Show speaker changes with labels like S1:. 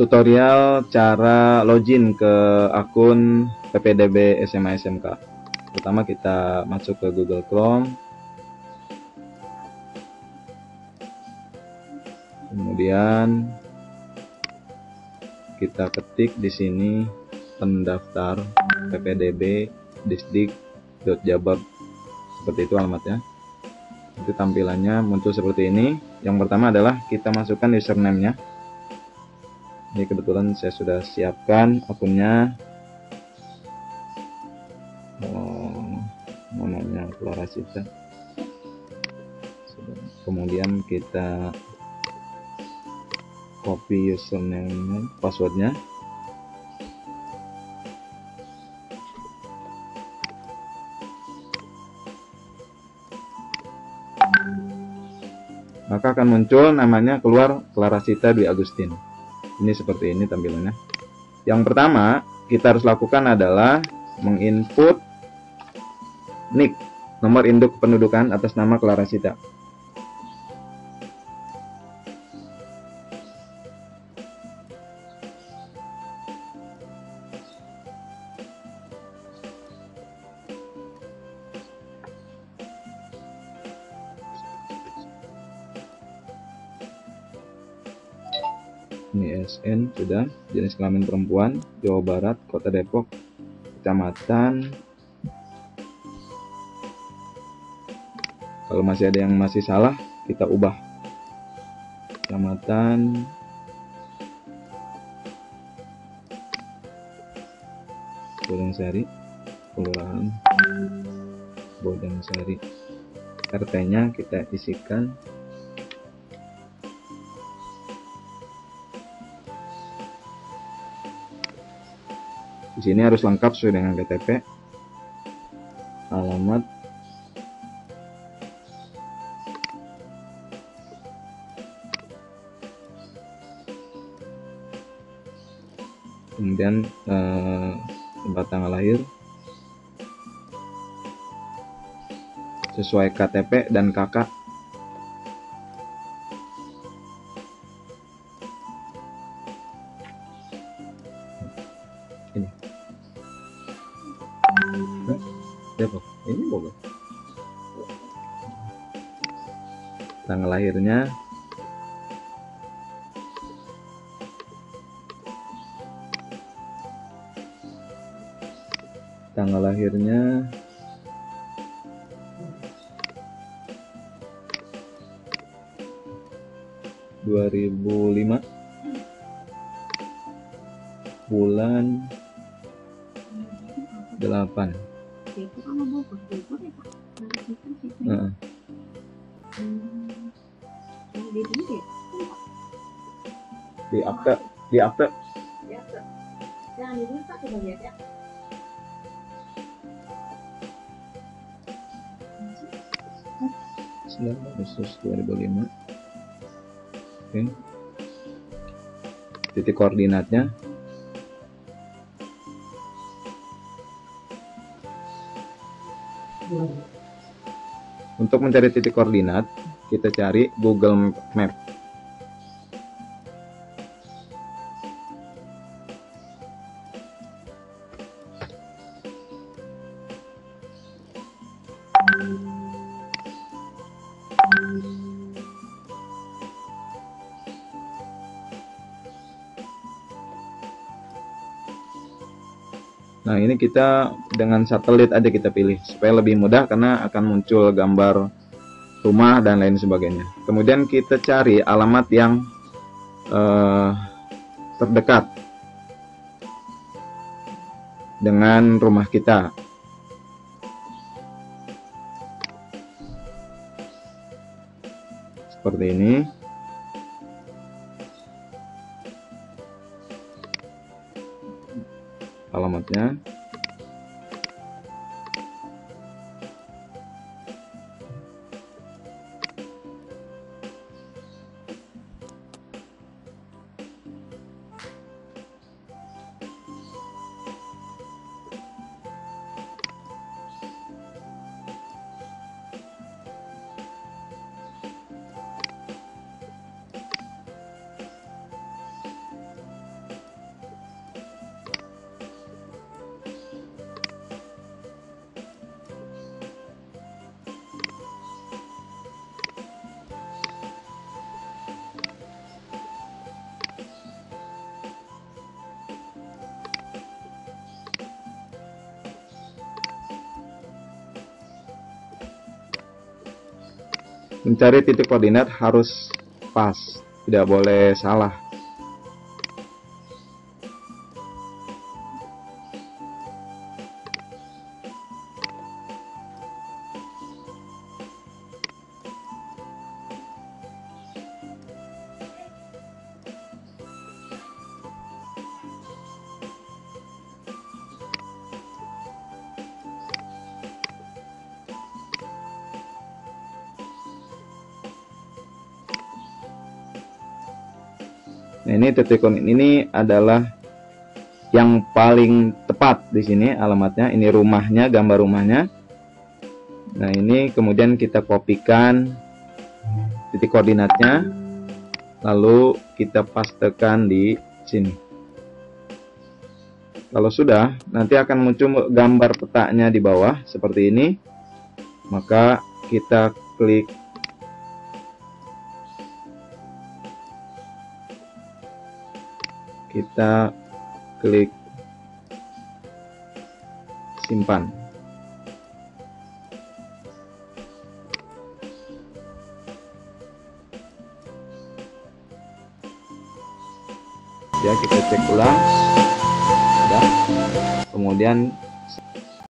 S1: tutorial cara login ke akun PPDB SMA SMK. Pertama kita masuk ke Google Chrome, kemudian kita ketik di sini pendaftar PPDB Disdik.Jabar, seperti itu alamatnya. Itu tampilannya muncul seperti ini. Yang pertama adalah kita masukkan username-nya. Ini kebetulan saya sudah siapkan akunnya, namanya Clarasita. Kemudian kita copy username, passwordnya. Maka akan muncul namanya keluar Clarasita Dwi Agustin. Ini seperti ini tampilannya. Yang pertama kita harus lakukan adalah menginput NIK, nomor induk kependudukan atas nama Clarasita. Ini SN sudah, jenis kelamin perempuan, Jawa Barat, Kota Depok, kecamatan. Kalau masih ada yang masih salah, kita ubah. Kecamatan Bodangsari, Kelurahan Bodangsari. RT-nya kita isikan. Di sini harus lengkap sesuai dengan KTP, alamat, kemudian tempat tanggal lahir sesuai KTP dan KK. Ini Depok, ini Bogor. Tanggal lahirnya, tanggal lahirnya 2005, bulan 8. Di akte jangan dirusak, coba lihat ya. 9 Agustus 2005. Oke. Titik koordinatnya untuk mencari titik koordinat kita cari Google Map. Nah, ini kita dengan satelit aja kita pilih supaya lebih mudah karena akan muncul gambar rumah dan lain sebagainya. Kemudian kita cari alamat yang terdekat dengan rumah kita. Seperti ini. Alamatnya. mencari titik koordinat harus pas, tidak boleh salah. Nah, ini titik koordinat ini adalah yang paling tepat di sini alamatnya. Ini rumahnya, gambar rumahnya. Nah, ini kemudian kita kopikan titik koordinatnya, lalu kita pastekan di sini. Kalau sudah, nanti akan muncul gambar petanya di bawah seperti ini. Maka kita klik simpan. Ya, kita cek ulang. Sudah. Kemudian